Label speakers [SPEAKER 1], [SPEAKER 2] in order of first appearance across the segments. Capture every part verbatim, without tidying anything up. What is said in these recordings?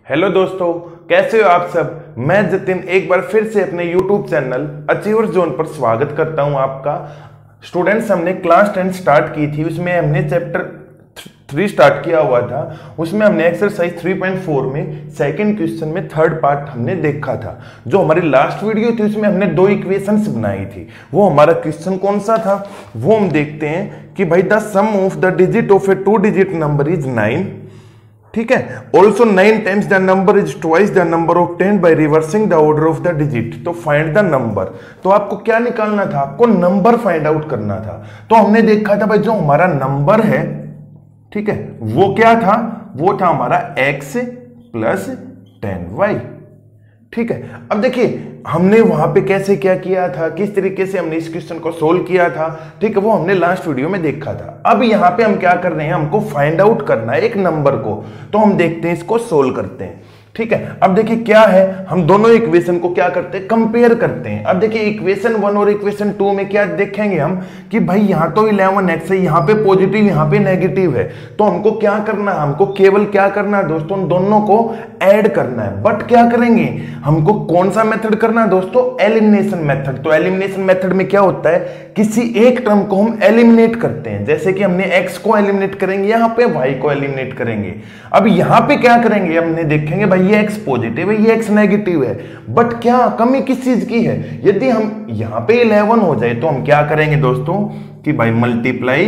[SPEAKER 1] Hello दोस्तों, कैसे हो आप सब। मैं जतिन एक बार फिर से अपने यूट्यूब चैनल अचीवर जोन पर स्वागत करता हूं आपका। स्टूडेंट्स, हमने क्लास टेन स्टार्ट की थी, उसमें हमने चैप्टर थ्री स्टार्ट किया हुआ था। उसमें हमने एक्सरसाइज थ्री पॉइंट फोर में सेकंड क्वेश्चन में थर्ड पार्ट हमने देखा था। जो हमारी लास्ट वीडियो थी उसमें हमने दो इक्वेशंस बनाई थी। वो हमारा क्वेश्चन कौन सा था वो हम देखते हैं कि भाई the sum of the digit of a two digit number is nine. ठीक है, also nine times the number is twice the number obtained by reversing the order of the digit. तो फाइंड द नंबर। तो आपको क्या निकालना था, आपको number find out करना था। तो हमने देखा था भाई जो हमारा नंबर है, ठीक है, वो क्या था, वो था हमारा x प्लस टेन वाई। ठीक है, अब देखिए हमने वहां पे कैसे क्या किया था, किस तरीके से हमने इस क्वेश्चन को सोल्व किया था, ठीक है, वो हमने लास्ट वीडियो में देखा था। अब यहां पे हम क्या कर रहे हैं, हमको फाइंड आउट करना है एक नंबर को। तो हम देखते हैं, इसको सोल्व करते हैं। ठीक है, अब देखिए क्या है, हम दोनों इक्वेशन को क्या करते हैं, कंपेयर करते हैं। अब देखिए इक्वेशन वन और इक्वेशन टू में क्या देखेंगे हम कि भाई यहां तो इलेवन एक्स है, यहां पे पॉजिटिव यहां पे नेगेटिव है। तो हमको क्या करना है, हमको केवल क्या करना है दोस्तों, दोनों को ऐड करना है। बट क्या करेंगे, हमको कौन सा मेथड करना है दोस्तों, एलिमिनेशन मेथड। तो एलिमिनेशन मेथड में क्या होता है, किसी एक टर्म को हम एलिमिनेट करते हैं। जैसे कि हमने एक्स को एलिमिनेट करेंगे, यहां पे वाई को एलिमिनेट करेंगे। अब यहां पे क्या करेंगे, हमने देखेंगे भाई ये एक्स पॉजिटिव है, ये एक्स नेगेटिव है, बट क्या कमी किस चीज की है। यदि हम यहां पे इलेवन हो जाए तो हम क्या करेंगे दोस्तों कि भाई multiply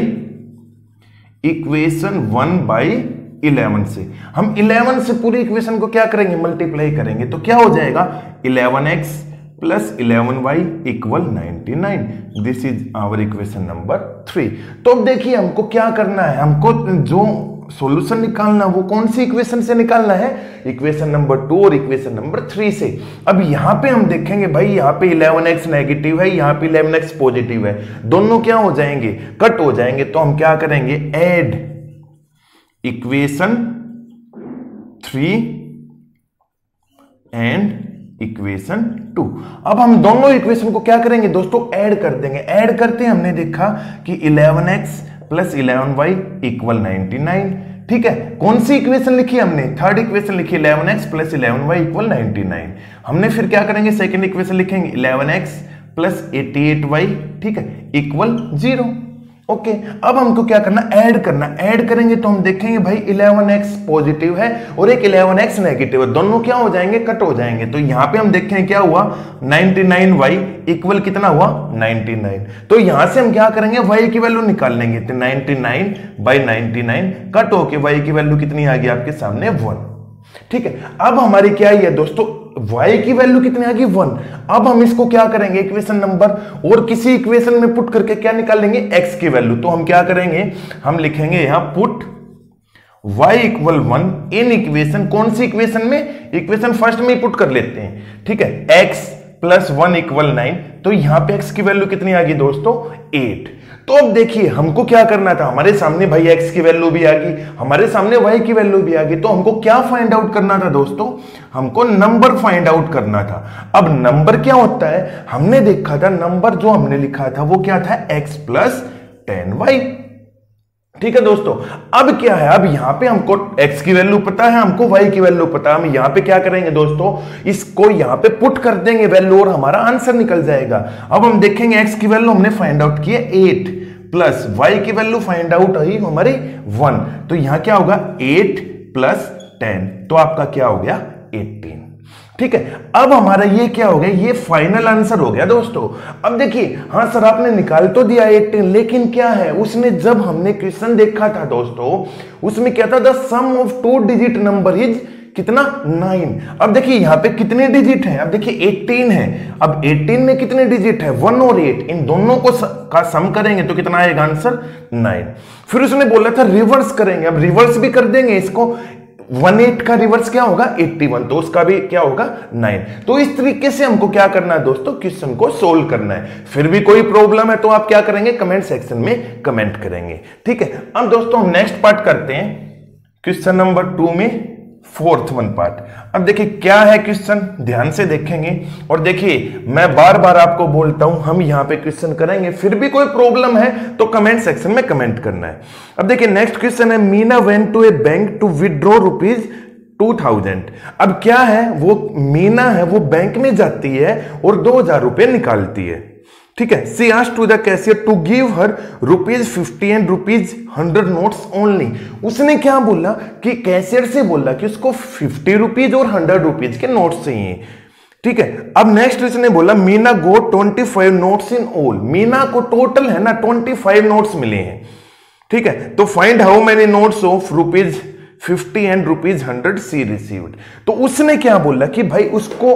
[SPEAKER 1] equation one by eleven से। हम इलेवन से पूरी इक्वेशन को क्या करेंगे, मल्टीप्लाई करेंगे। तो क्या हो जाएगा, eleven x plus eleven y equal ninety nine. This is our equation number three. तो अब देखिए हमको क्या करना है, हमको जो सॉल्यूशन निकालना वो कौन सी इक्वेशन से निकालना है, इक्वेशन नंबर टू और इक्वेशन नंबर थ्री से। अब यहां पे हम देखेंगे भाई यहां पे इलेवन एक्स नेगेटिव है, यहां पे इलेवन एक्स पॉजिटिव है, दोनों क्या हो जाएंगे, कट हो जाएंगे। तो हम क्या करेंगे, add equation three and equation two. अब हम दोनों इक्वेशन को क्या करेंगे दोस्तों, ऐड कर देंगे। ऐड करते हमने देखा कि eleven x plus eleven y equal ninety nine. ठीक है, कौन सी इक्वेशन लिखी हमने, थर्ड इक्वेशन लिखी, eleven x plus eleven y equal ninety nine. हमने फिर क्या करेंगे, सेकंड इक्वेशन लिखेंगे, eleven x plus eighty eight y, ठीक है, इक्वल जीरो। ओके, अब हमको क्या करना, ऐड करना। ऐड करेंगे तो हम देखेंगे भाई इलेवन एक्स पॉजिटिव है और एक इलेवन एक्स नेगेटिव है, दोनों क्या हो जाएंगे, कट हो जाएंगे। तो यहां पे हम देखेंगे क्या हुआ, नाइनटी नाइन वाई इक्वल कितना हुआ, नाइनटी नाइन। तो यहां से हम क्या करेंगे, वाई की वैल्यू निकाल लेंगे। तो ninety nine by ninety nine cut होके वाई की वैल्यू कितनी आ गई आपके सामने, वन। ठीक है, अब हमारी क्या है दोस्तों, y की वैल्यू कितनी आ गई, वन। अब हम इसको क्या करेंगे, इक्वेशन नंबर और किसी इक्वेशन में पुट करके क्या निकाल लेंगे, x की वैल्यू। तो हम क्या करेंगे, हम लिखेंगे यहां put y equal one in equation, कौन सी इक्वेशन में, इक्वेशन फर्स्ट में ही पुट कर लेते हैं। ठीक है, x plus one equal nine. तो यहां पे x की वैल्यू कितनी आ गई दोस्तों, एट। तो अब देखिए हमको क्या करना था, हमारे सामने भाई x की वैल्यू भी आ गई, हमारे सामने y की वैल्यू भी आ गई। तो हमको क्या फाइंड आउट करना था दोस्तों, हमको नंबर फाइंड आउट करना था। अब नंबर क्या होता है, हमने देखा था नंबर जो हमने लिखा था वो क्या था, x प्लस टेन वाई। ठीक है दोस्तों, अब क्या है, अब यहां पे हमको x की वैल्यू पता है, हमको y की वैल्यू पता है। हम यहां पे क्या करेंगे दोस्तों, इसको यहां पे पुट कर देंगे वैल्यू और हमारा आंसर निकल जाएगा। अब हम देखेंगे x की वैल्यू हमने फाइंड आउट की है एट प्लस y की वैल्यू फाइंड आउट आई हमारी वन। तो यहां क्या होगा, एट प्लस टेन, तो आपका क्या हो गया, एटीन। ठीक है, अब हमारा ये क्या हो गया, ये फाइनल आंसर हो गया दोस्तों। अब देखिए, हाँ सर आपने निकाल तो दिया एटीन, लेकिन क्या है, उसने जब हमने क्वेश्चन देखा था दोस्तों, उसमें क्या था, the sum of two digit number is कितना, नाइन। अब देखिए यहां पे कितने डिजिट हैं, अब देखिए एटीन है। अब एटीन में कितने डिजिट है, वन और एट, इन दोनों को स, का सम करेंगे तो कितना आएगा आंसर, नाइन। फिर उसने बोला था रिवर्स करेंगे, अब रिवर्स भी कर देंगे इसको, वन एट का रिवर्स क्या होगा, एट्टी वन, तो उसका भी क्या होगा, नाइन। तो इस तरीके से हमको क्या करना है दोस्तों, क्वेश्चन को सोल्व करना है। फिर भी कोई प्रॉब्लम है तो आप क्या करेंगे, कमेंट सेक्शन में कमेंट करेंगे। ठीक है, अब दोस्तों हम नेक्स्ट पार्ट करते हैं, क्वेश्चन नंबर टू में फोर्थ वन पार्ट। अब देखिए क्या है क्वेश्चन, ध्यान से देखेंगे। और देखिए मैं बार बार आपको बोलता हूं, हम यहां पे क्वेश्चन करेंगे, फिर भी कोई प्रॉब्लम है तो कमेंट सेक्शन में कमेंट करना है। अब देखिए नेक्स्ट क्वेश्चन है, Meena went to a bank to withdraw rupees two thousand. अब क्या है, वो मीना है वो बैंक में जाती है और दो हजार रुपए निकालती है, ठीक है। She asked to the cashier to give her rupees fifty and rupees hundred notes only. उसने क्या बोला कि कैशियर से बोला कि उसको फिफ्टी रुपीज और हंड्रेड रुपीज के नोट्स चाहिए, ठीक है। अब नेक्स्ट इसने बोला Meena got twenty five notes in all. मीना को टोटल है ना ट्वेंटी फाइव नोट्स मिले हैं, ठीक है। तो find how many notes of rupees fifty and rupees hundred she received. तो उसने क्या बोला कि भाई उसको,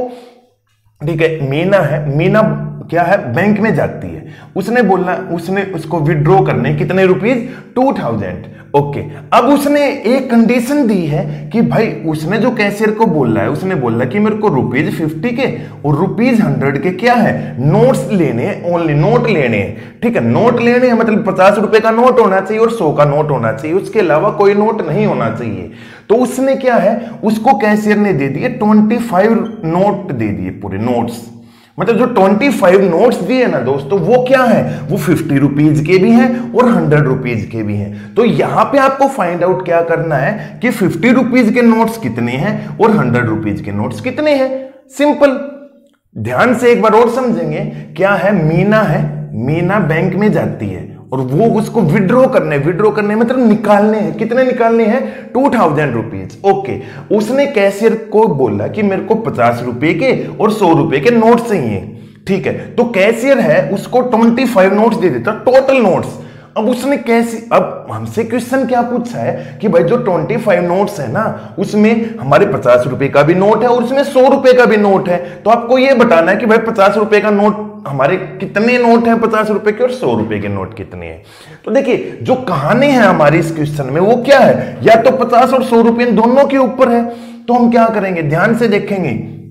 [SPEAKER 1] ठीक है, मीना है, मीना क्या है बैंक में जाती है, उसने बोला उसने उसको विड्रॉ करने कितने रुपीज, टू थाउजेंड। ओके, अब उसने एक कंडीशन दी है कि भाई उसने जो कैशियर को बोला है, उसने बोला कि मेरे को रुपीज फिफ्टी के और रुपीज हंड्रेड के क्या है, नोट्स लेने हैं, ओनली नोट लेने हैं, ठीक है। नोट लेने हैं मतलब पचास रुपए का नोट होना चाहिए और सौ का नोट होना चाहिए, उसके अलावा कोई नोट नहीं होना चाहिए। तो उसने क्या है, उसको कैशियर ने दे दिए ट्वेंटी फाइव नोट दे दिए, पूरे नोट्स, मतलब जो पच्चीस नोट्स दिए ना दोस्तों, वो क्या है, वो फिफ्टी रुपीज के भी हैं और हंड्रेड रुपीज के भी हैं। तो यहां पे आपको फाइंड आउट क्या करना है कि फिफ्टी रुपीज के नोट्स कितने हैं और हंड्रेड रुपीज के नोट्स कितने हैं। सिंपल, ध्यान से एक बार और समझेंगे। क्या है, मीना है, मीना बैंक में जाती है और वो उसको विड्रॉ करने, विड्रॉ करने मतलब निकालने हैं, कितने निकालने हैं, टू थाउजेंड रुपीज। ओके, उसने कैशियर को बोला कि मेरे को पचास रुपए के और सौ रुपए के नोट चाहिए, ठीक है। तो कैशियर है उसको ट्वेंटी फाइव नोट्स दे देता, टोटल नोट्स। अब उसने कैसे, अब हमसे क्वेश्चन क्या पूछा है कि भाई जो पच्चीस नोट्स है ना, उसमें हमारे पचास रुपए का भी नोट है और उसमें सौ रुपए का भी नोट है। तो आपको ये बताना है कि भाई पचास रुपए का नोट, हमारे कितने नोट हैं पचास रुपए के और सौ रुपए के नोट कितने हैं। तो देखिए जो कहानी है हमारी इस क्वेश्चन में वो क्या है, या तो पचास और सौ रुपए दोनों के ऊपर है। तो हम क्या करेंगे, ध्यान से देखेंगे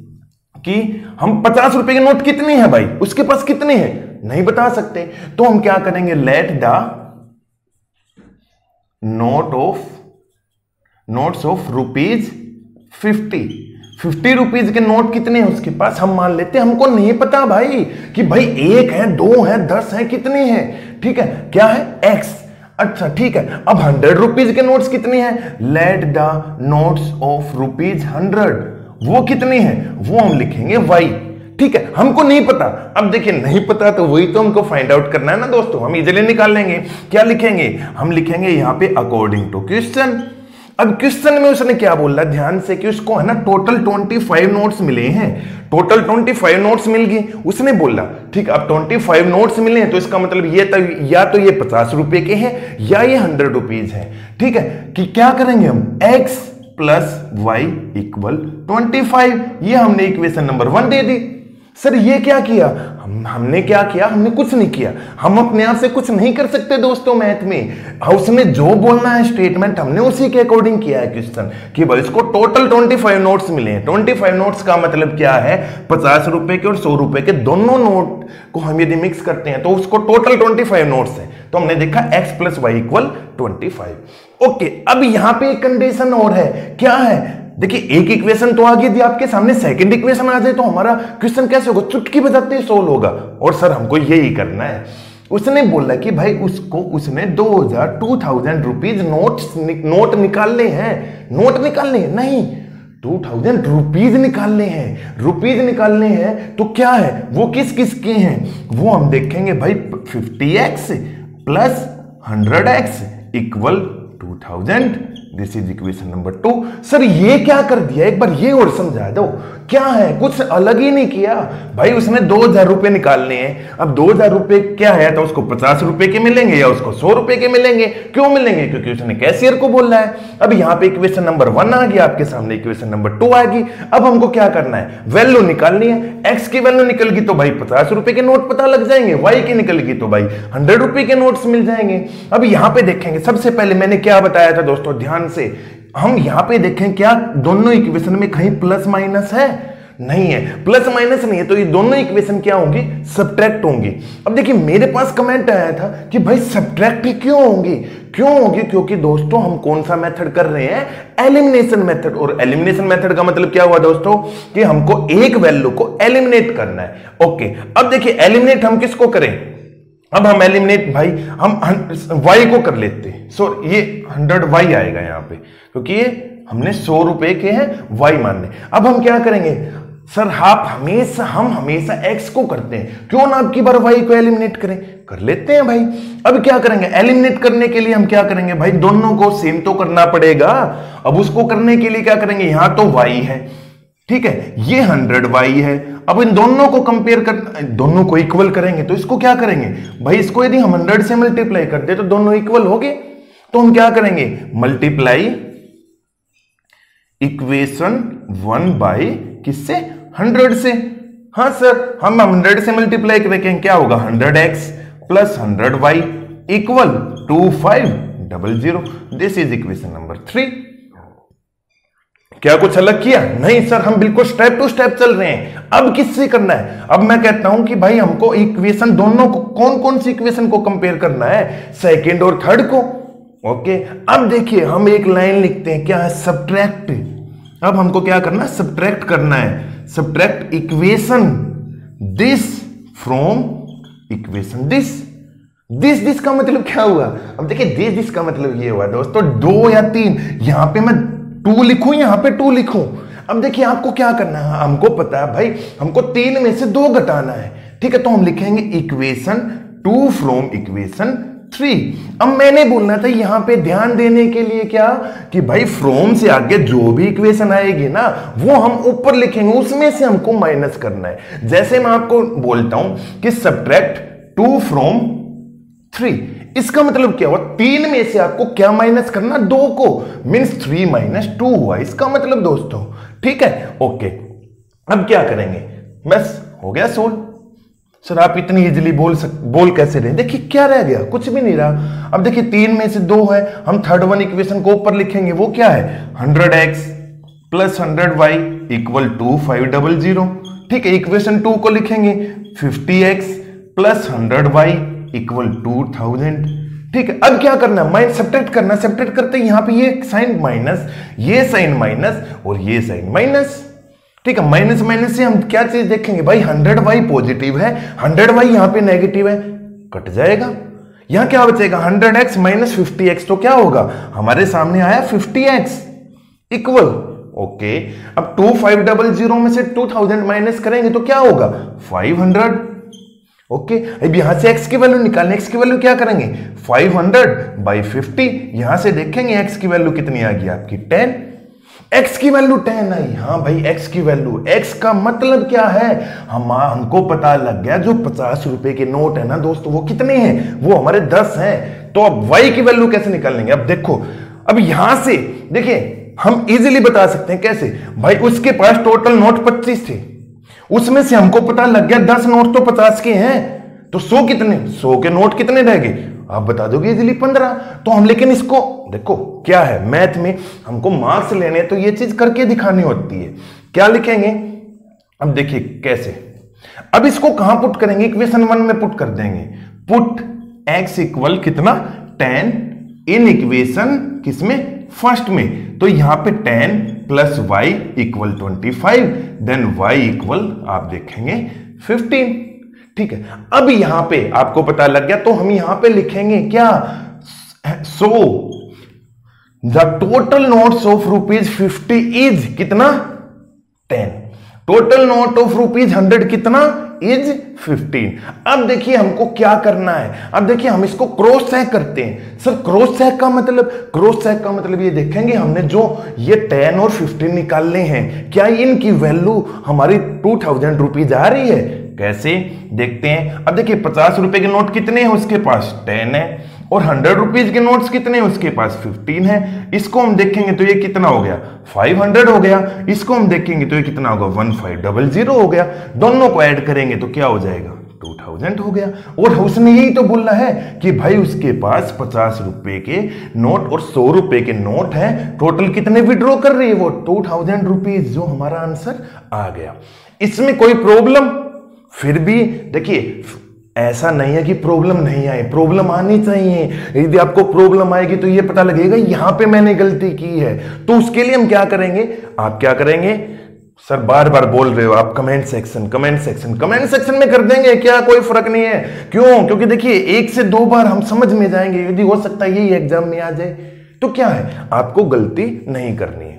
[SPEAKER 1] कि हम पचास रुपए के नोट कितने हैं भाई, उसके पास कितने हैं नहीं बता सकते। तो हम क्या करेंगे, let the note of notes of rupees fifty, fifty rupees के नोट कितने हैं उसके पास, हम मान लेते हैं हमको नहीं पता भाई कि भाई एक है, दो है, दस है, कितने हैं, ठीक है, क्या है एक्स। अच्छा ठीक है, अब हंड्रेड रुपीज के नोट्स कितने हैं, let the notes of rupees hundred, वो कितने हैं वो हम लिखेंगे वाई, ठीक है। हमको नहीं पता, अब देखिए नहीं पता तो वही तो हमको फाइंड आउट करना है ना दोस्तों, हम इजीली निकाल लेंगे। क्या लिखेंगे, हम लिखेंगे यहां पे अकॉर्डिंग टू क्वेश्चन। अब क्वेश्चन में उसने क्या बोला, ध्यान से, कि उसको है ना टोटल पच्चीस नोट्स मिले हैं, टोटल पच्चीस नोट्स मिल गए उसने बोला, ठीक। अब पच्चीस नोट्स मिले हैं तो इसका मतलब ये तो, या तो ये पचास रुपए के हैं या ये हंड्रेड रुपीज है, ठीक है। कि क्या करेंगे हम, x plus y equal twenty five, ये हमने इक्वेशन नंबर वन दे दी। सर ये क्या किया, हम हमने क्या किया, हमने कुछ नहीं किया, हम अपने आप से कुछ नहीं कर सकते दोस्तों मैथ में। उसने जो बोलना है स्टेटमेंट हमने उसी के अकॉर्डिंग किया है क्वेश्चन, कि भाई इसको टोटल पच्चीस नोट्स मिले हैं। पच्चीस नोट्स का मतलब क्या है, पचास रुपए के और सौ रुपए के दोनों नोट को हम यदि मिक्स करते हैं तो उसको टोटल पच्चीस नोट्स है। तो हमने देखा x plus y equal twenty five. Okay, अब यहां पे एक कंडीशन और है, क्या है, देखिए एक इक्वेशन तो आ गई थी आपके सामने, सेकंड इक्वेशन आ जाए तो हमारा क्वेश्चन कैसे होगा, चुटकी बजाते ही सोल्व होगा। और सर हमको यही करना है। उसने बोला कि भाई उसको, उसने दो हजार two thousand rupees notes note निकालने हैं, नोट निकालने हैं नहीं, टू थाउजेंड रुपीज निकालने हैं, रुपीज निकालने हैं। तो क्या है, वो किस किस के हैं, वो हम देखेंगे भाई, fifty x plus hundred x equal two thousand, this is equation number two. Sir ये क्या कर दिया, एक बार ये और समझा दो, क्या है, कुछ अलग ही नहीं किया भाई। उसने दो हजार रुपए निकालने हैं, अब दो हजार रुपए क्या है, तो उसको पचास रुपए के मिलेंगे या उसको सौ रुपए के मिलेंगे। क्यों मिलेंगे, क्योंकि उसने कैशियर को बोलना है। अब यहाँ पे इक्वेशन नंबर वन आ गया आपके सामने, इक्वेशन नंबर टू आ गई। अब हमको क्या करना है, वैल्यू निकालनी है। एक्स की वैल्यू निकल गई तो भाई पचास रुपए के नोट पता लग जाएंगे, वाई की निकल गई तो भाई हंड्रेड रुपए के नोट्स मिल जाएंगे। अब यहाँ पे देखेंगे, सबसे पहले मैंने क्या बताया था दोस्तों, ध्यान से हम यहां पे देखें, क्या दोनों इक्वेशन में कहीं प्लस माइनस है, नहीं है, प्लस माइनस नहीं है, तो ये दोनों इक्वेशन क्या होंगी, सब्ट्रैक्ट होंगी। अब देखिए मेरे पास कमेंट आया था कि भाई सब्ट्रैक्ट क्यों होंगी, क्यों होंगी, क्योंकि दोस्तों हम कौन सा मेथड कर रहे हैं, एलिमिनेशन मेथड। और एलिमिनेशन मेथड का मतलब क्या हुआ दोस्तों, कि हमको एक वैल्यू को एलिमिनेट करना है। ओके, अब देखिए एलिमिनेट हम किसको करें, अब हम एलिमिनेट भाई हम y को कर लेते हैं। सो ये हंड्रेड वाई आएगा यहाँ पे, क्योंकि ये हमने सौ रुपए के हैं वाई मानने। अब हम क्या करेंगे सर, आप हमेशा हम हमेशा एक्स को करते हैं, क्यों ना आपकी बार वाई को एलिमिनेट करें, कर लेते हैं भाई। अब क्या करेंगे, एलिमिनेट करने के लिए हम क्या करेंगे भाई, दोनों को सेम तो करना पड़ेगा। अब उसको करने के लिए क्या करेंगे, यहां तो वाई है, ठीक है, ये हंड्रेड वाई है। अब इन दोनों को कंपेयर कर, दोनों को इक्वल करेंगे तो इसको क्या करेंगे भाई, इसको यदि हम हंड्रेड से मल्टीप्लाई करते तो दोनों इक्वल हो गए। तो हम क्या करेंगे, मल्टीप्लाई इक्वेशन वन बाई किससे, हंड्रेड से। हाँ सर, हम हंड्रेड से मल्टीप्लाई करेंगे, क्या होगा, hundred x plus hundred y equal two five double zero. This is equation number three. क्या कुछ अलग किया, नहीं सर, हम बिल्कुल स्टेप टू स्टेप चल रहे हैं। अब किससे करना है, अब मैं कहता हूं कि भाई हमको इक्वेशन दोनों को, कौन कौन सी इक्वेशन को कंपेयर करना है, सेकेंड और थर्ड को। ओके, अब देखिए हम एक लाइन लिखते हैं, क्या है, सब्ट्रैक्ट। अब हमको क्या करना है, सब्ट्रैक्ट करना है, subtract equation this from equation this. This this का मतलब क्या हुआ, अब देखिए दिस दिस का मतलब ये हुआ दोस्तों, दो या तीन, यहां पे मैं टू लिखूं, यहां पे टू लिखूं। अब देखिए आपको क्या करना है, हमको पता है भाई, हमको तीन में से दो घटाना है, ठीक है, तो हम लिखेंगे equation two from equation three. अब मैंने बोलना था यहां पे ध्यान देने के लिए क्या, कि भाई फ्रॉम से आगे जो भी इक्वेशन आएगी ना वो हम ऊपर लिखेंगे, उसमें से हमको माइनस करना है। जैसे मैं आपको बोलता हूं कि सब्ट्रैक्ट टू फ्रॉम थ्री, इसका मतलब क्या हुआ, तीन में से आपको क्या माइनस करना, दो को, मीन्स थ्री माइनस टू हुआ, इसका मतलब दोस्तों, ठीक है। ओके, अब क्या करेंगे, बस हो गया सोल्व। सर आप इतनी इजीली बोल सक बोल कैसे रहे, देखिए क्या रह गया, कुछ भी नहीं रहा। अब देखिए तीन में से दो है, हम थर्ड वन इक्वेशन को ऊपर लिखेंगे, वो क्या है, hundred x plus hundred y equal two five double zero, ठीक है। इक्वेशन टू को लिखेंगे fifty x plus hundred y equal two thousand, ठीक है। अब क्या करना, माइनस सब्ट्रैक्ट करना, सब्ट्रैक्ट करते हैं, यहां पे ये साइन माइनस, ये साइन माइनस और ये साइन माइनस, ठीक है। माइनस माइनस से हम क्या चीज देखेंगे भाई, हंड्रेड वाई पॉजिटिव है, हंड्रेड वाई यहां पे नेगेटिव है, कट जाएगा। यहां क्या बचेगा, hundred x minus fifty x, तो क्या होगा, हमारे सामने आया फिफ्टी एक्स इक्वल, ओके। अब टू फाइव डबल जीरो में से टू थाउजेंड माइनस करेंगे तो क्या होगा, फाइव हंड्रेड, ओके। अब यहां से x की वैल्यू निकालने, x की वैल्यू क्या करेंगे, फाइव हंड्रेड बाई फिफ्टी, यहां से देखेंगे x की वैल्यू कितनी आ गई आपकी, टेन। x की वैल्यू टेन आई, हाँ भाई x की वैल्यू, x का मतलब क्या है, हम हमको पता लग गया जो पचास रुपए के नोट है ना दोस्तों, वो कितने हैं, वो हमारे दस हैं। तो अब y की वैल्यू कैसे निकालेंगे, अब देखो, अब यहां से देखिए हम इजीली बता सकते हैं, कैसे भाई, उसके पास टोटल नोट पच्चीस थे, उसमें से हमको पता लग गया दस नोट तो पचास के हैं, तो सौ कितने, सौ के नोट कितने रह गए, आप बता दोगे इजीली पंद्रह। तो हम, लेकिन इसको देखो क्या है, मैथ में हमको मार्क्स लेने तो ये चीज करके दिखानी होती है। क्या लिखेंगे, अब देखिए कैसे, अब इसको कहां पुट करेंगे, इक्वेशन वन में पुट कर देंगे, पुट x इक्वल कितना, टेन इन इक्वेशन किसमें, फर्स्ट में, तो यहां पे ten plus y equal twenty five, then y equal आप देखेंगे फिफ्टीन, ठीक है। अब यहां पे आपको पता लग गया, तो हम यहां पे लिखेंगे क्या, so the total notes of rupees fifty is कितना, ten, total note of rupees hundred कितना, इज फिफ्टीन। अब देखिए हमको क्या करना है, अब देखिए हम इसको क्रॉस चेक करते हैं। सर क्रॉस चेक का मतलब, क्रॉस चेक का मतलब ये देखेंगे हमने जो ये टेन और फिफ्टीन निकालने हैं, क्या इनकी वैल्यू हमारी टू थाउजेंड रुपीज आ रही है, कैसे देखते हैं। अब देखिए पचास रुपए के नोट कितने हैं उसके पास, टेन है, और हंड्रेड रुपीज के नोट्स कितने हैं उसके पास, फिफ्टीन है। इसको हम देखेंगे तो ये कितना हो गया, फाइव हंड्रेड हो गया। इसको हम देखेंगे तो ये कितना होगा, वन फाइव डबल जीरो हो गया। दोनों को ऐड करेंगे तो क्या हो जाएगा, टू थाउजेंड हो गया। और उसने यही तो बोलना है कि भाई उसके पास पचास रुपए के नोट और सौ रुपए के नोट है, टोटल कितने विड्रॉ कर रही है वो, टू थाउजेंड रुपीज, जो हमारा आंसर आ गया। इसमें कोई प्रॉब्लम, फिर भी देखिए ऐसा नहीं है कि प्रॉब्लम नहीं आए, प्रॉब्लम आनी चाहिए। यदि आपको प्रॉब्लम आएगी तो ये पता लगेगा यहां पे मैंने गलती की है, तो उसके लिए हम क्या करेंगे, आप क्या करेंगे, सर बार बार बोल रहे हो आप, comment section comment section comment section में कर देंगे, क्या कोई फर्क नहीं है। क्यों, क्योंकि देखिए एक से दो बार हम समझ में जाएंगे, यदि हो सकता है यही एग्जाम में आ जाए, तो क्या है, आपको गलती नहीं करनी है।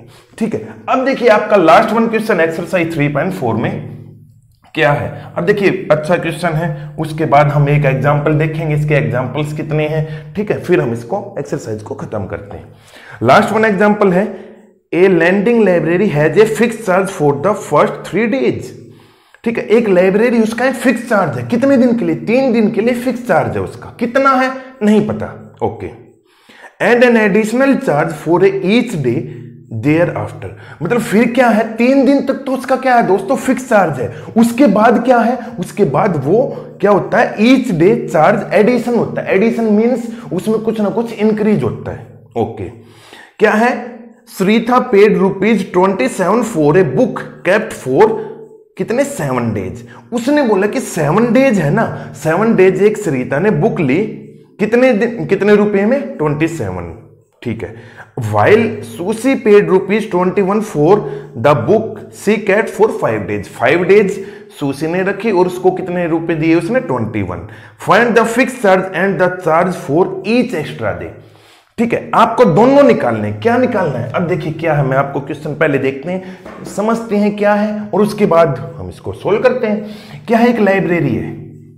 [SPEAKER 1] ठीक है, अब देखिए आपका last one question exercise three point four में क्या है। अब देखिए अच्छा क्वेश्चन है, उसके बाद हम एक एग्जांपल देखेंगे, इसके एग्जांपल्स कितने हैं, ठीक है, फिर हम इसको एक्सरसाइज को खत्म करते हैं। लास्ट वन एग्जांपल है, a lending library has a fix charge for the first three days. ठीक है, एक लाइब्रेरी उसका एक फिक्स चार्ज है, कितने दिन के लिए, तीन दिन के लिए फिक्स चार्ज है उसका, कितना है नहीं पता, okay. And an additional charge for a each day thereafter, मतलब फिर क्या है, तीन दिन तक तो उसका क्या है दोस्तों फिक्स चार्ज है, उसके बाद क्या है, उसके बाद वो क्या होता है, ईच डे चार्ज एडिशन होता है। एडिशन मींस उसमें कुछ ना कुछ इंक्रीज होता है, ओके। क्या है, Saritha paid rupees twenty seven for a book kept for कितने, सेवन डेज। उसने बोला कि सेवन डेज है ना, सेवन डेज एक श्रीता ने बुक ली, कितने दिन, कितने रुपए में, ट्वेंटी सेवन, ठीक है। While Susy paid rupees twenty one for the book she kept for five days, five days Susy ने रखी और उसको कितने रुपए दिए उसने, twenty one. Find the fix charge and the charge for each extra day. ठीक है, आपको दोनों निकालने, क्या निकालना है, अब देखिए क्या है, मैं आपको क्वेश्चन पहले देखते हैं, समझते हैं क्या है और उसके बाद हम इसको सोल्व करते हैं। क्या है, एक लाइब्रेरी है,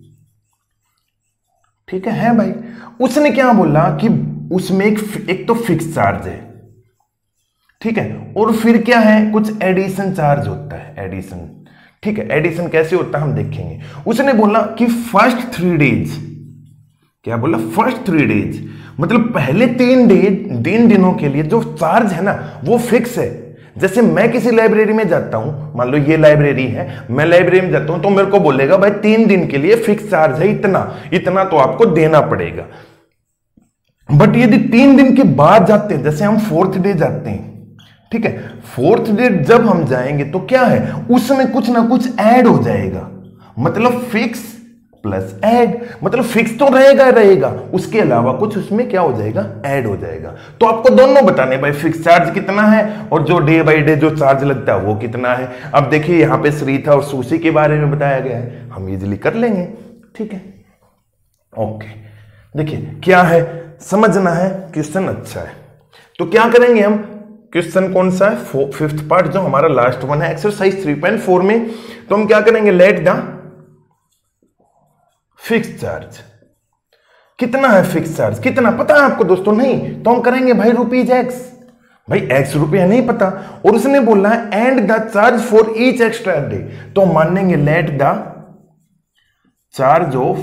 [SPEAKER 1] ठीक है, है भाई। उसने क्या बोला कि उसमें एक एक तो फिक्स चार्ज है, ठीक है, और फिर क्या है, कुछ एडिशन चार्ज होता है, एडिशन, ठीक है। एडिशन कैसे होता है हम देखेंगे। उसने बोला कि फर्स्ट थ्री डेज, क्या बोला, फर्स्ट थ्री डेज मतलब पहले तीन डेज, तीन दिनों के लिए जो चार्ज है ना वो फिक्स है। जैसे मैं किसी लाइब्रेरी में जाता हूं, मान लो ये लाइब्रेरी है, मैं लाइब्रेरी में जाता हूं तो मेरे को बोलेगा भाई तीन दिन के लिए फिक्स चार्ज है इतना, इतना तो आपको देना पड़ेगा। बट यदि तीन दिन के बाद जाते हैं, जैसे हम फोर्थ डे जाते हैं, ठीक है, फोर्थ डे जब हम जाएंगे तो क्या है, उसमें कुछ ना कुछ ऐड हो जाएगा, मतलब फिक्स प्लस ऐड, मतलब फिक्स तो रहेगा रहेगा उसके अलावा कुछ उसमें क्या हो जाएगा, ऐड हो जाएगा। तो आपको दोनों बताने भाई फिक्स चार्ज कितना है और जो डे बाय डे जो चार्ज लगता है वो कितना है। अब देखिए यहाँ पे श्रीथा और सुशी के बारे में बताया गया है, हम इजीली कर लेंगे, ठीक है, ओके। देखिए क्या है, समझना है, क्वेश्चन अच्छा है। तो क्या करेंगे हम, क्वेश्चन कौन सा है, फिफ्थ पार्ट जो हमारा लास्ट वन है एक्सरसाइज थ्री पॉइंट फोर में, तो हम क्या करेंगे, लेट द फिक्स चार्ज, कितना है फिक्स चार्ज, कितना पता है आपको दोस्तों, नहीं तो हम करेंगे भाई रुपीज एक्स, भाई एक्स रुपया नहीं पता, और उसने बोला है and the charge for each extra day, तो मानेंगे let the charge of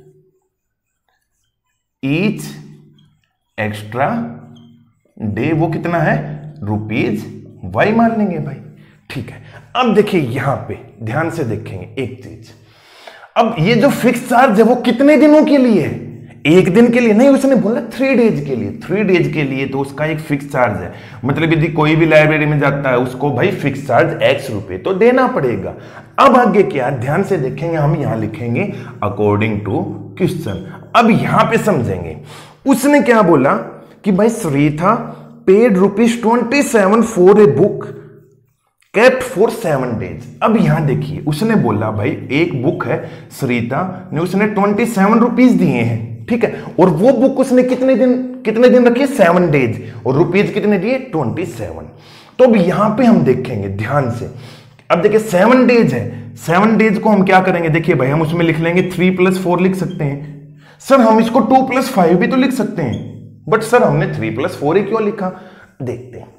[SPEAKER 1] each extra day, वो कितना है, रुपीज वाई मान लेंगे भाई, ठीक है। अब देखिए यहां पे ध्यान से देखेंगे एक चीज, अब ये जो फिक्स चार्ज है वो कितने दिनों के लिए है, एक दिन के लिए नहीं, उसने बोला थ्री डेज के लिए, थ्री डेज के लिए तो उसका एक फिक्स चार्ज है, मतलब यदि कोई भी लाइब्रेरी में जाता है उसको भाई फिक्स चार्ज एक्स रुपए तो देना पड़ेगा। अब आगे क्या, ध्यान से देखेंगे, हम यहां लिखेंगे अकॉर्डिंग टू क्वेश्चन। अब यहां पे समझेंगे, उसने क्या बोला कि भाई Saritha paid rupees twenty seven for a book kept for seven days. अब यहां देखिए उसने बोला भाई एक बुक है श्रीता ने, उसने ट्वेंटी सेवन रुपीज दिए हैं, ठीक है, और वो बुक उसने कितने दिन कितने दिन रखी है, सेवन डेज, और रुपीज कितने दिए, ट्वेंटी सेवन। तो अब यहां पे हम देखेंगे ध्यान से, अब देखिए सेवन डेज है, सेवन डेज को हम क्या करेंगे, देखिए भाई हम उसमें लिख लेंगे थ्री प्लस फोर लिख सकते हैं, सर हम इसको टू प्लस फाइव भी तो लिख सकते हैं, बट सर हमने थ्री प्लस फोर ही क्यों लिखा, देखते हैं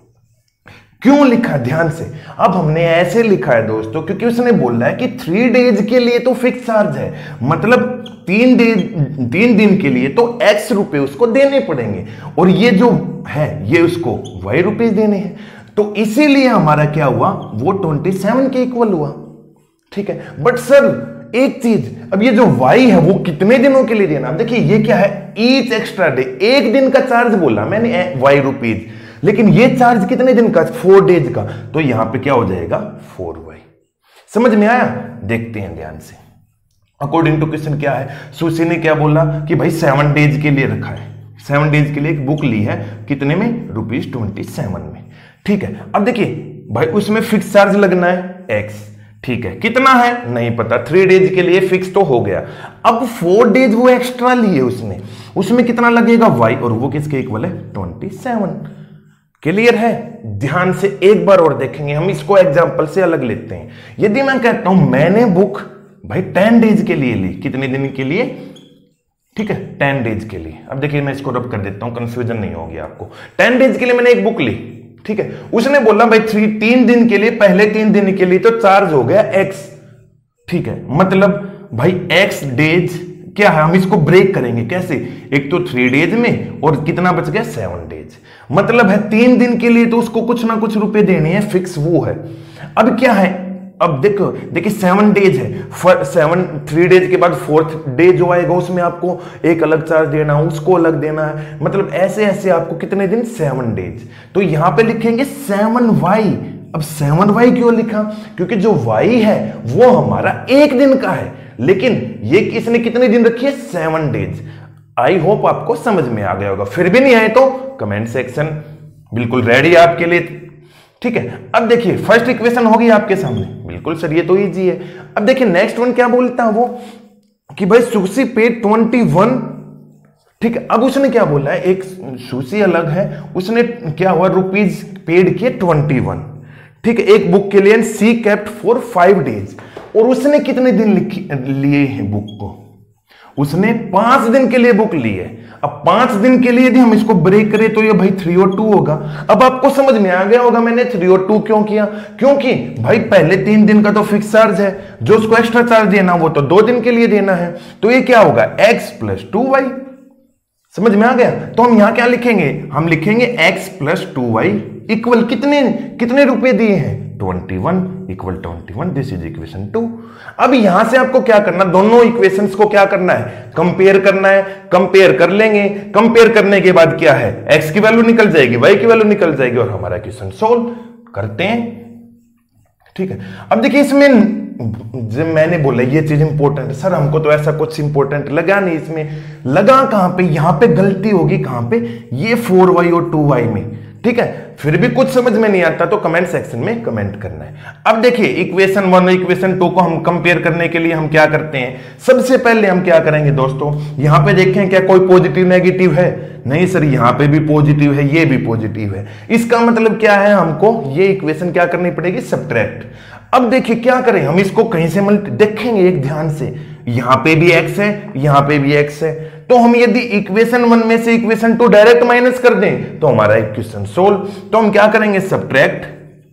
[SPEAKER 1] क्यों लिखा, ध्यान से। अब हमने ऐसे लिखा है दोस्तों क्योंकि उसने बोला है कि थ्री डेज के लिए तो फिक्स चार्ज है, मतलब तीन डेज तीन दिन के लिए तो एक्स रुपए उसको देने पड़ेंगे, और ये जो है ये उसको वाई रुपीज देने हैं, तो इसीलिए हमारा क्या हुआ, वो ट्वेंटी सेवन के इक्वल हुआ, ठीक है। बट सर एक चीज, अब ये जो वाई है वो कितने दिनों के लिए देना, देखिए ये क्या है, ईच एक्स्ट्रा डे, एक दिन का चार्ज बोला मैंने वाई रुपीज, लेकिन ये चार्ज कितने दिन का, फोर डेज का, तो यहां पे क्या हो जाएगा, फोर वाई। समझ में आया, देखते हैं ध्यान से। अकॉर्डिंग टू क्वेश्चन क्या है, सुशी ने क्या बोला कि भाई सेवन डेज के लिए रखा है, सेवन डेज के लिए एक बुक ली है, कितने में, रुपीज ट्वेंटी सेवन में, ठीक है। अब देखिए भाई उसमें फिक्स चार्ज लगना है एक्स, ठीक है, कितना है नहीं पता, थ्री डेज के लिए फिक्स तो हो गया। अब फोर डेज वो एक्स्ट्रा लिए उसने, उसमें कितना लगेगा वाई, और वो किसके इक्वल है, ट्वेंटी सेवन, क्लियर है? ध्यान से एक बार और देखेंगे, हम इसको एग्जांपल से अलग लेते हैं। यदि मैं कहता हूं मैंने बुक भाई टेन डेज के लिए ली, कितने दिन के लिए? ठीक है, टेन डेज के लिए। अब देखिए मैं इसको रब कर देता हूं, कंफ्यूजन नहीं होगी आपको। टेन डेज के लिए मैंने एक बुक ली, ठीक है, उसने बोला भाई थ्री तीन दिन के लिए, पहले तीन दिन के लिए तो चार्ज हो गया एक्स, ठीक है, मतलब भाई एक्स डेज क्या है, हम इसको ब्रेक करेंगे कैसे? एक तो थ्री डेज में और कितना बच गया? सेवन डेज, मतलब है तीन दिन के लिए तो उसको कुछ ना कुछ रुपए देने हैं, फिक्स वो है। अब क्या है, अब देखो देखिए सेवन डेज है, सेवन थ्री डेज के बाद फोर्थ डे जो आएगा उसमें आपको एक अलग चार्ज देना, उसको अलग देना है, मतलब ऐसे ऐसे आपको कितने दिन? Seven days. तो यहां पे लिखेंगे सेवन वाई। अब सेवन वाई क्यों लिखा? क्योंकि जो वाई है वो हमारा एक दिन का है, लेकिन ये इसने कितने दिन रखी है? Seven days. आई होप आपको समझ में आ गया होगा। फिर भी नहीं आए तो कमेंट सेक्शन बिल्कुल रेडी है आपके लिए, ठीक है। अब देखिए फर्स्ट इक्वेशन होगी आपके सामने, बिल्कुल सर ये तो इजी है। अब देखिए नेक्स्ट वन क्या बोलता है वो कि भाई सुशी पेड ट्वेंटी वन, ठीक है। अब उसने क्या बोला है, एक सुशी अलग है, उसने क्या हुआ रुपीज पेड किए ट्वेंटी वन, ठीक है, एक बुक के लिए। She kept for five days, और उसने कितने दिन लिए हैं बुक को? उसने पांच दिन के लिए बुक ली है। अब पांच दिन के लिए यदि हम इसको ब्रेक करें तो ये भाई थ्री और टू होगा। अब आपको समझ में आ गया होगा मैंने थ्री और टू क्यों किया, क्योंकि भाई पहले तीन दिन का तो फिक्स चार्ज है, जो उसको एक्स्ट्रा चार्ज देना वो तो दो दिन के लिए देना है। तो ये क्या होगा? X plus two y. समझ में आ गया? तो हम यहां क्या लिखेंगे? हम लिखेंगे x plus two y equal कितने कितने रुपए दिए हैं? Twenty one equal twenty one. This is equation two. अब यहां से आपको क्या करना, दोनों इक्वेशंस को क्या करना है? कंपेयर करना है। कंपेयर कर लेंगे, कंपेयर करने के बाद क्या है? एक्स की वैल्यू निकल जाएगी, वाई की वैल्यू निकल जाएगी, और हमारा इक्वेशन सोल्व करते हैं, ठीक है। अब देखिए इसमें जब मैंने बोला ये चीज इंपॉर्टेंट है, सर हमको तो ऐसा कुछ इंपॉर्टेंट लगा नहीं, इसमें लगा कहां पे? यहां पे गलती होगी कहां पे? ये फोर वाई और टू वाई में, ठीक है। फिर भी कुछ समझ में नहीं आता तो कमेंट सेक्शन में कमेंट करना है। अब देखिए इक्वेशन वन और इक्वेशन टू को हम कंपेयर करने के लिए हम क्या करते हैं? सबसे पहले हम क्या करेंगे दोस्तों, यहां पे देखें क्या कोई पॉजिटिव नेगेटिव है? नहीं सर, यहां पे भी पॉजिटिव है, ये भी पॉजिटिव है। इसका मतलब क्या है? हमको ये इक्वेशन क्या करनी पड़ेगी? सब्ट्रैक्ट। अब देखिए क्या करें, हम इसको कहीं से मल्टी देखेंगे एक ध्यान से, यहां पे भी x है, यहां पे भी x है, तो हम यदि इक्वेशन वन में से इक्वेशन टू डायरेक्ट माइनस कर दें तो हमारा इक्वेशन सोल्व। तो हम क्या करेंगे? Subtract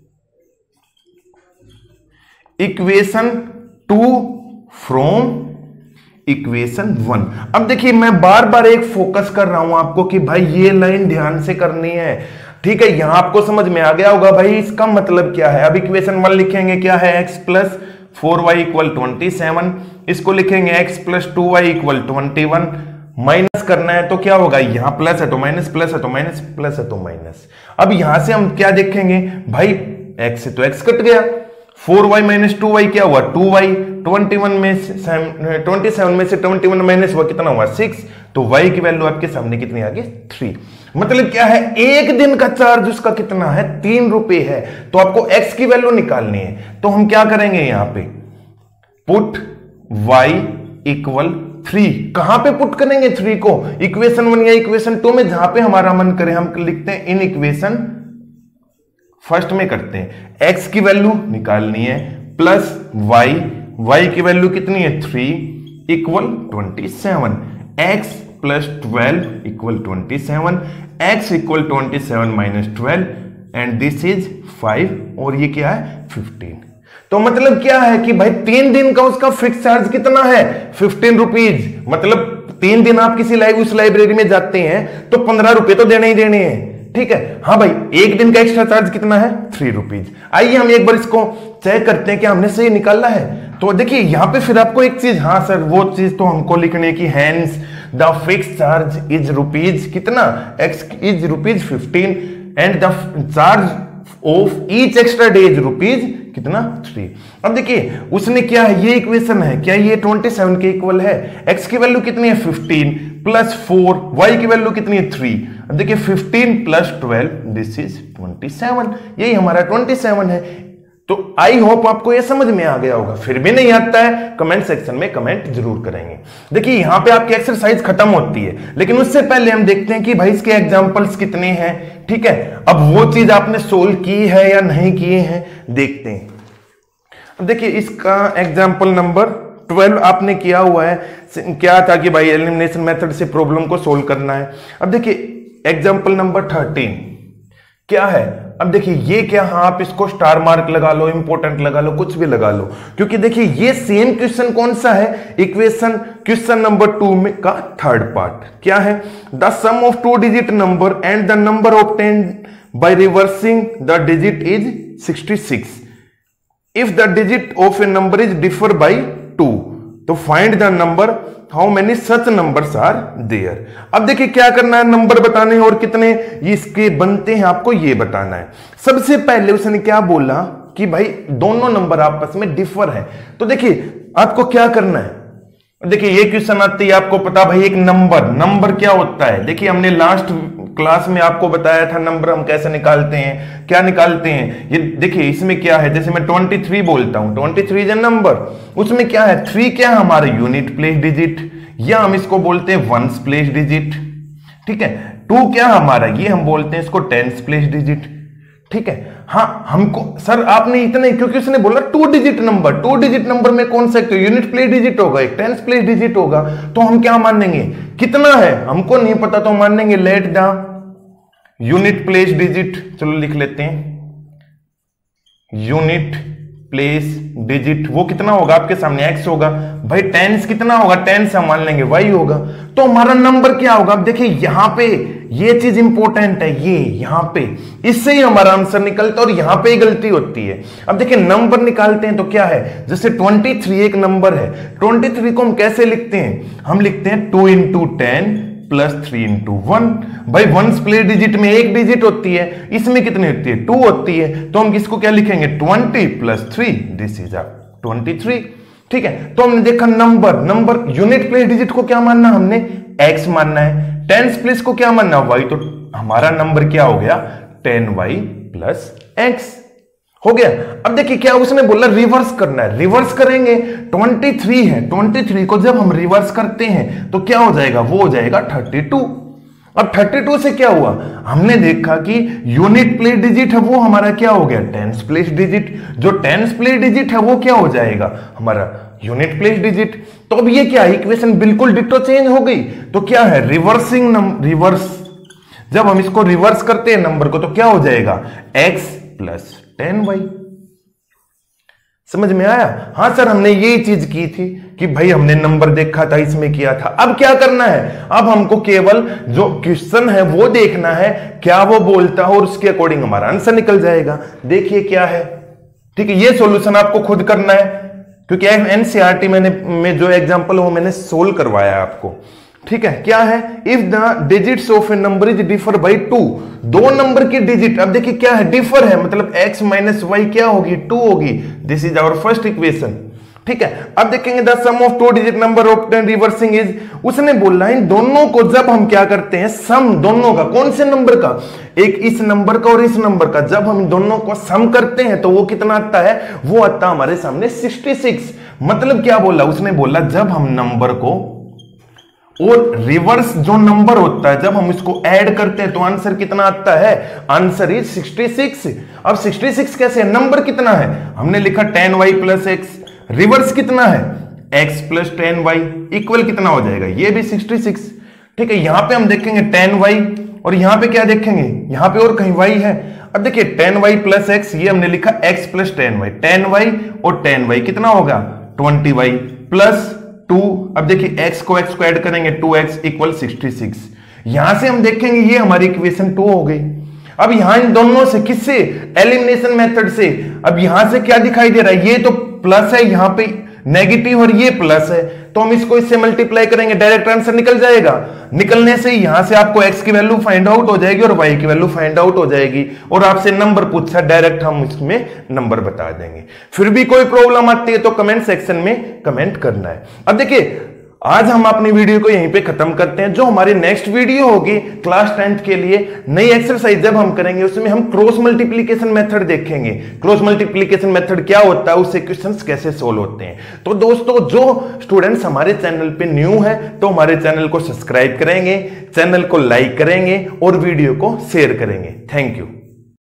[SPEAKER 1] equation two from equation one. अब देखिए मैं बार बार एक फोकस कर रहा हूं आपको कि भाई ये लाइन ध्यान से करनी है, ठीक है। यहां आपको समझ में आ गया होगा भाई इसका मतलब क्या है। अब इक्वेशन वन लिखेंगे क्या है? x plus four y equal twenty seven. इसको लिखेंगे x plus two y equal twenty one. Minus करना है तो क्या होगा? यहां प्लस है तो माइनस, प्लस है तो माइनस, प्लस है तो माइनस। अब यहां से हम क्या देखेंगे भाई? x से तो x कट गया, four y minus two y क्या हुआ? To Y. ट्वेंटी वन में से ट्वेंटी सेवन में से ट्वेंटी वन माइनस हुआ कितना हुआ? सिक्स। तो y की वैल्यू आपके सामने कितनी आ गई? थ्री। मतलब क्या है? एक दिन का चार्ज उसका कितना है? तीन रुपए है। तो आपको x की वैल्यू निकालनी है, तो हम क्या करेंगे यहां पे? Put y equal three. कहां पे पुट करेंगे थ्री को? इक्वेशन वन या इक्वेशन टू में, जहां पे हमारा मन करे हम लिखते हैं इन इक्वेशन फर्स्ट में करते हैं। x की वैल्यू निकालनी है प्लस y, y की वैल्यू कितनी है? Three equal twenty seven. x plus twelve equal twenty seven, x equal twenty seven minus twelve and this is five, और ये क्या है? फिफ्टीन। तो मतलब क्या है कि भाई तीन दिन का उसका फिक्स चार्ज कितना है? Fifteen rupees. मतलब तीन दिन आप किसी लाइव उस लाइब्रेरी में जाते हैं तो पंद्रह रुपए तो देने ही देने हैं, ठीक है। हाँ भाई, एक दिन का एक्स्ट्रा चार्ज कितना है? Three rupees. आइए हम एक बार इसको चेक करते हैं कि हमने सही निकाला है। तो देखिए यहां पे फिर आपको एक चीज, हाँ सर वो चीज तो हमको लिखने की, hence the fix charge is rupees कितना? X is rupees fifteen and the charge of each extra day is rupees कितना? थ्री। अब देखिए उसने क्या है, ये इक्वेशन है क्या? ये ट्वेंटी सेवन के इक्वल है। एक्स की वैल्यू कितनी है? फिफ्टीन प्लस फोर, वाई की वैल्यू कितनी है? थ्री। अब देखिए fifteen plus twelve this is twenty seven. यही हमारा ट्वेंटी सेवन है। तो आई होप आपको ये समझ में आ गया होगा। फिर भी नहीं आता है कमेंट सेक्शन में कमेंट जरूर करेंगे। देखिए यहां पे आपकी एक्सरसाइज खत्म होती है, लेकिन उससे पहले हम देखते हैं कि भाई इसके एग्जांपल्स कितने हैं, ठीक है, अब वो चीज आपने सोल्व की है या नहीं किए हैं देखते हैं। अब देखिए इसका एग्जाम्पल नंबर ट्वेल्व आपने किया हुआ है, क्या था कि भाई एलिमिनेशन मेथड से प्रॉब्लम को सोल्व करना है। अब देखिए एग्जाम्पल नंबर थर्टीन क्या है, अब देखिए ये क्या, हाँ आप इसको स्टार मार्क लगा लो, इंपॉर्टेंट लगा लो, कुछ भी लगा लो, क्योंकि देखिए ये सेम क्वेश्चन कौन सा है, इक्वेशन क्वेश्चन नंबर टू में का थर्ड पार्ट क्या है, the sum of two digit number and the number obtained by reversing the digit is sixty six if the digit of a number is differ by two, तो find the number how many such numbers are there. अब देखिए क्या करना है, number बताने हैं और कितने इसके बनते हैं आपको ये बताना है। सबसे पहले उसने क्या बोला कि भाई दोनों नंबर आपस में डिफर है, तो देखिए आपको क्या करना है, देखिए ये क्वेश्चन आती है आपको पता भाई एक नंबर, नंबर क्या होता है, देखिए हमने लास्ट क्लास में आपको बताया था नंबर हम कैसे निकालते हैं, क्या निकालते हैं, ये देखिए इसमें क्या है, जैसे मैं तेईस बोलता हूं, तेईस इज ए नंबर, उसमें क्या है, थ्री क्या है हमारा यूनिट प्लेस डिजिट, या हम इसको बोलते हैं वंस प्लेस डिजिट, ठीक है, टू क्या हमारा, ये हम बोलते हैं इसको टेंस प्लेस डिजिट, ठीक है। हाँ हमको सर आपने इतने, क्योंकि उसने बोला two digit number, two digit number में कौन सा, यूनिट प्लेस डिजिट होगा, एक टेंस प्लेस डिजिट होगा, तो हम क्या मानेंगे, कितना है हमको नहीं पता, तो मानेंगे let the unit place digit, चलो लिख लेते हैं यूनिट प्लेस डिजिट, वो कितना होगा आपके सामने एक्स होगा, भाई टेंस कितना होगा, टेंस हम मान लेंगे वाई होगा, तो हमारा नंबर क्या होगा। अब देखिए यहां पे ये चीज इंपॉर्टेंट है, ये यहां पे इससे ही हमारा आंसर निकलता है और यहां पे ही गलती होती है। अब देखिए नंबर निकालते हैं तो क्या है, जैसे तेईस एक नंबर है, तेईस को हम कैसे लिखते हैं, हम लिखते हैं two into ten plus three into one, भाई वंस प्लेस डिजिट में एक डिजिट होती है, इसमें कितनी होती है, टू होती है, तो हम इसको क्या लिखेंगे, twenty plus three, this is twenty three, ठीक है। तो हमने देखा number, number unit place digit को क्या मानना, हमने एक्स मानना है, टेंस प्लेस को क्या मानना, वाई, तो हमारा नंबर क्या हो गया, टेन वाई प्लस एक्स हो गया। अब देखिए क्या उसने बोला, रिवर्स करना है, रिवर्स करेंगे, तेईस है, तेईस को जब हम रिवर्स करते हैं तो क्या हो जाएगा, वो हो जाएगा बत्तीस। अब बत्तीस से क्या हुआ, हमने देखा कि यूनिट प्लेस डिजिट है वो हमारा क्या हो गया, टेंस प्लेस डिजिट, जो टेंस प्लेस डिजिट है वो क्या हो जाएगा हमारा यूनिट प्लेस डिजिट। तो अब ये क्या, इक्वेशन बिल्कुल डिटो चेंज हो गई, तो क्या है, रिवर्सिंग नंबर, रिवर्स जब हम इसको रिवर्स करते हैं नंबर को तो क्या हो जाएगा, एक्स प्लस टेन वाई। समझ में आया, हाँ सर हमने ये चीज की थी कि भाई हमने नंबर देखा था इसमें किया था, अब क्या करना है, अब हमको केवल जो क्वेश्चन है वो देखना है क्या वो बोलता है और उसके अकॉर्डिंग हमारा आंसर निकल जाएगा। देखिए क्या है, ठीक है, ये सॉल्यूशन आपको खुद करना है, क्योंकि एनसीईआरटी मैंने में जो एग्जांपल वो मैंने सोल्व करवाया है आपको, ठीक है। क्या है, if the digits of a number is differ by two, दो नंबर की डिजिट, अब देखिए क्या है, डिफर है, मतलब x माइनस वाई क्या होगी, टू होगी, this is our first equation, ठीक है। अब देखेंगे the sum of two digit number obtain reversing is, उसने बोला इन दोनों को जब हम क्या करते हैं, सम दोनों का, कौन से नंबर का, एक इस नंबर का और इस नंबर का, जब हम दोनों को सम करते हैं तो वो कितना आता है, वो आता हमारे सामने सिक्सटी सिक्स। मतलब क्या बोला उसने, बोला जब हम नंबर को और रिवर्स जो नंबर होता है जब हम इसको ऐड करते हैं तो आंसर कितना आता है, आंसर इज सिक्सटी सिक्स। अब सिक्सटी सिक्स कैसे है, नंबर कितना है, हमने लिखा ten y plus x, reverse कितना है, x plus ten y, equal कितना हो जाएगा, ये भी सिक्सटी सिक्स, ठीक है। यहां पे हम देखेंगे टेन वाई और यहां पे क्या देखेंगे, यहां पे और कहीं y है। अब देखिए टेन वाई प्लस एक्स, ये हमने लिखा x plus ten y, ten y और टेन वाई कितना होगा, ट्वेंटी वाई प्लस टू, अब देखिए x को x को ऐड करेंगे, two x equal sixty six. यहां से हम देखेंगे ये हमारी इक्वेशन टू हो गई। अब यहां इन दोनों से, किससे, एलिमिनेशन मेथड से, अब यहां से क्या दिखाई दे रहा है, ये तो प्लस है, यहां पे नेगेटिव और ये प्लस है, तो हम इसको इससे मल्टीप्लाई करेंगे, डायरेक्ट आंसर निकल जाएगा। निकलने से यहां से आपको x की वैल्यू फाइंड आउट हो जाएगी और y की वैल्यू फाइंड आउट हो जाएगी, और आपसे नंबर पूछा, डायरेक्ट हम इसमें नंबर बता देंगे। फिर भी कोई प्रॉब्लम आती है तो कमेंट सेक्शन में कमेंट करना है। अब देखिए आज हम अपनी वीडियो को यहीं पे खत्म करते हैं। जो हमारी नेक्स्ट वीडियो होगी क्लास टेंथ के लिए नई एक्सरसाइज जब हम करेंगे उसमें हम क्रॉस मल्टीप्लीकेशन मेथड देखेंगे। क्रॉस मल्टीप्लीकेशन मेथड क्या होता है, उससे क्वेश्चंस कैसे सोल्व होते हैं। तो दोस्तों जो स्टूडेंट्स हमारे चैनल पे न्यू है तो हमारे चैनल को सब्सक्राइब करेंगे, चैनल को लाइक करेंगे और वीडियो को शेयर करेंगे। Thank you.